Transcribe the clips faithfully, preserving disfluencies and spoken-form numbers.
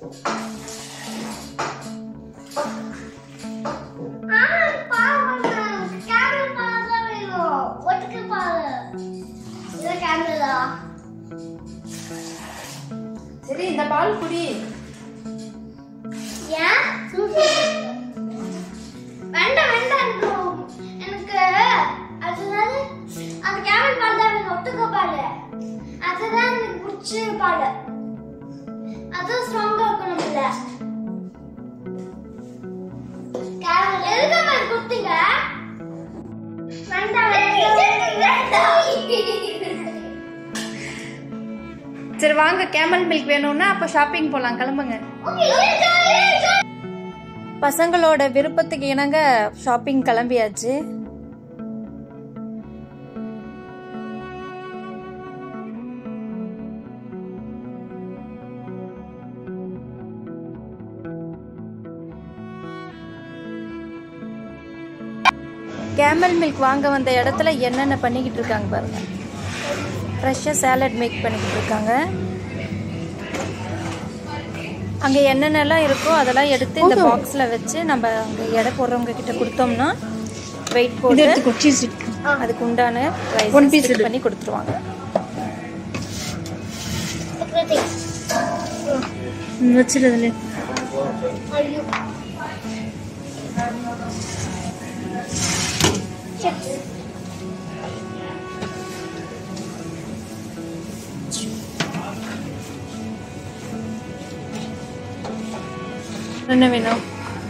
சரி இந்த பால் குடி. ஏன் வேண்டாம் வேண்டாம் எனக்கு அதுதான் அந்த கேமல் பால் தான் எனக்கு ஒட்டுக்க பால் அதுதான் எனக்கு பிடிச்ச பால் அதுவும் ஸ்ட்ராங்கா இருக்கணும்ல. கேமல் எதுக்கு மாதிரி கொடுத்தீங்க? வேண்டாம் சரி வாங்க, கேமல் மில்க் வேணும்னா அப்ப ஷாப்பிங் போலாம், கிளம்புங்க. பசங்களோட விருப்பத்துக்கு இணங்க ஷாப்பிங் கிளம்பியாச்சு. கேமல் மில்க் வாங்க வந்த இடத்துல என்னென்ன பண்ணிக்கிட்டு இருக்காங்க பாருங்க. ஃப்ரெஷ்ஷாக சாலட் மேக் பண்ணிக்கிட்டு இருக்காங்க. அங்கே என்னென்னலாம் இருக்கோ அதெல்லாம் எடுத்து இந்த பாக்ஸில் வச்சு நம்ம அங்கே எடை போடுறவங்க கிட்ட கொடுத்தோம்னா வெயிட் போட்டு அதுக்கு உண்டான ரைஸ் பண்ணி கொடுத்துருவாங்க. வச்சிருதுல என்ன வேணும்?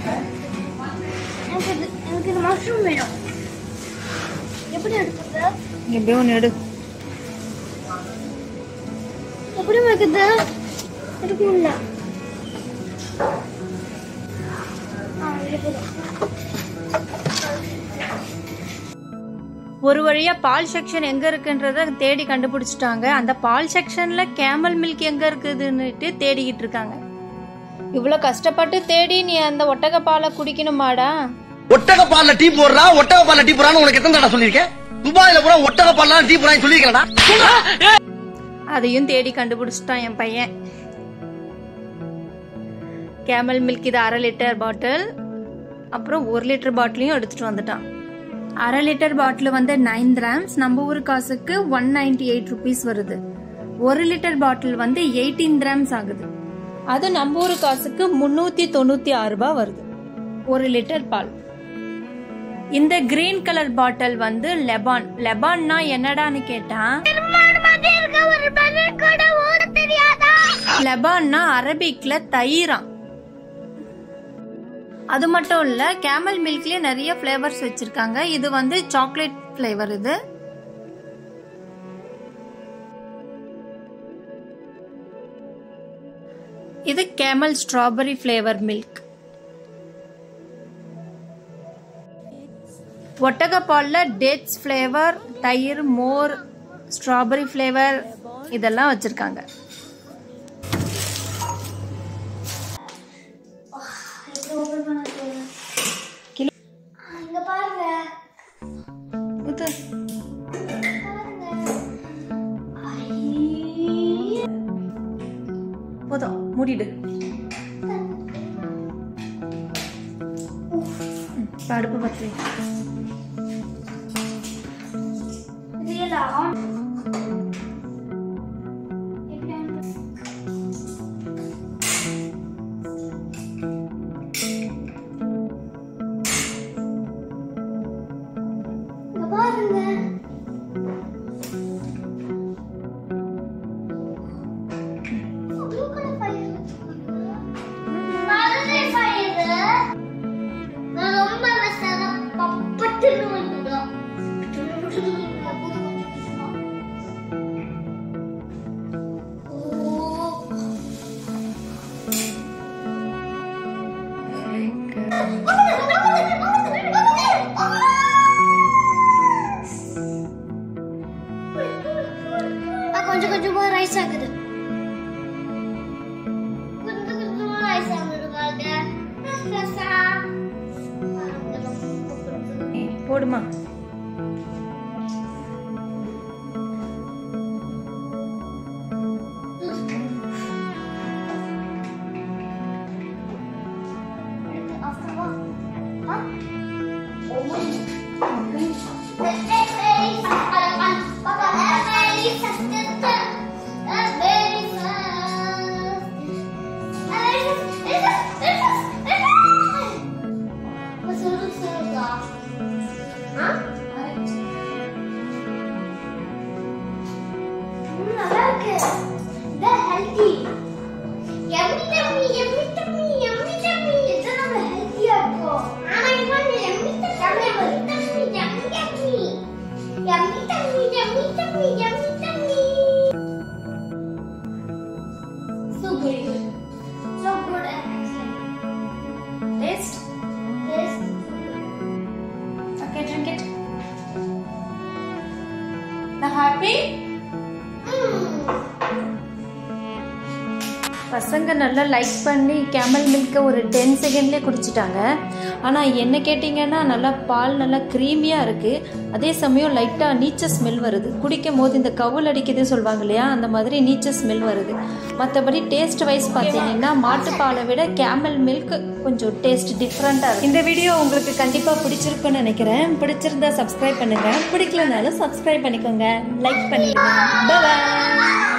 எனக்கு இந்த மஷ்ரூம் வேணும். எப்படி எடுக்குது? எப்படியோ ஒன்று எடு. எப்படி வைக்குது? எடுக்க முடியல. ஒரு வழியா பால் செக்ஷன் எங்க இருக்குன்றத தேடி கண்டுபிடிச்சிட்டாங்க. அந்த பால் செக்ஷன்ல கேமல் மில்க் எங்க இருக்குதுன்னுட்டு தேடிக்கிட்டு இருக்காங்க. இவ்வளவு கஷ்டப்பட்டு தேடி நீ அந்த ஒட்டக பாலை குடிக்கணுமாடா? ஒட்டக பால்ல டீ போடுறா, ஒட்டக பால்ல டீ போறான்னு உனக்கு எத்தனை தடவை சொல்லிருக்கேன்? துபாயில பூரா ஒட்டக பால்ல டீ போறான்னு சொல்லிருக்கேன்டா. அதையும் தேடி கண்டுபிடிச்சிட்டான் என் பையன். கேமல் மில்க் இது அரை லிட்டர் பாட்டில், அப்புறம் ஒரு லிட்டர் பாட்டிலையும் எடுத்துட்டு வந்துட்டான். அரை லிட்டர் பாட்டில் வந்து நைன் கிராம்ஸ், நம்ம ஊர் காசுக்கு ஒன் நைன்டி எயிட் ருபீஸ் வருது. ஒரு லிட்டர் பாட்டில் வந்து எயிட்டீன் கிராம்ஸ் ஆகுது. அது நம்ம ஊர் காசுக்கு முன்னூத்தி தொண்ணூத்தி ஆறு ரூபாய் வருது ஒரு லிட்டர் பால். இந்த கிரீன் கலர் பாட்டில் வந்து லெபான். லெபான்னா என்னடான்னு கேட்டா, லெபான்னா அரபிக்ல தயிரா. அது மட்டும் இல்ல, கேமல் மில்க்லயே நிறைய ஃபிளேவர்ஸ் வச்சிருக்காங்க. இது வந்து சாக்லேட் ஃபிளேவர். இது இது கேமல் ஸ்ட்ராபெரி ஃபிளேவர் மில்க். ஒட்டக பால்ல டேட்ஸ் ஃபிளேவர், தயிர், மோர், ஸ்ட்ராபெரி ஃபிளேவர் இதெல்லாம் வச்சிருக்காங்க. போதும், மூடிடு. அடுப்பு பற்றி கொஞ்சம் கொஞ்சமா ரைஸ் ஆகுது. கொஞ்சம் கொஞ்சமா ரைஸ் ஆகுது பாருங்க. போடுமா? yummy, yummy. So good. So good and excellent. Taste? Taste. Okay, drink it. Now happy? பசங்க நல்லா லைக் பண்ணி கேமல் மில்க்கை ஒரு டென் செகண்ட்லேயே குடிச்சிட்டாங்க. ஆனால் என்ன கேட்டிங்கன்னா நல்லா பால் நல்லா க்ரீமியாக இருக்குது. அதே சமயம் லைட்டாக நீச்ச ஸ்மெல் வருது. குடிக்கும் போது இந்த கவுல் அடிக்குது சொல்லுவாங்க இல்லையா, அந்த மாதிரி நீச்ச ஸ்மெல் வருது. மற்றபடி டேஸ்ட் வைஸ் பார்த்தீங்கன்னா மாட்டுப்பாலை விட கேமல் மில்க் கொஞ்சம் டேஸ்ட் டிஃப்ரெண்ட்டாக இருக்குது. இந்த வீடியோ உங்களுக்கு கண்டிப்பாக பிடிச்சிருக்குன்னு நினைக்கிறேன். பிடிச்சிருந்தா சப்ஸ்கிரைப் பண்ணுங்கள், பிடிக்கலனாலும் சப்ஸ்கிரைப் பண்ணிக்கோங்க, லைக் பண்ணிடுங்க. பாய்.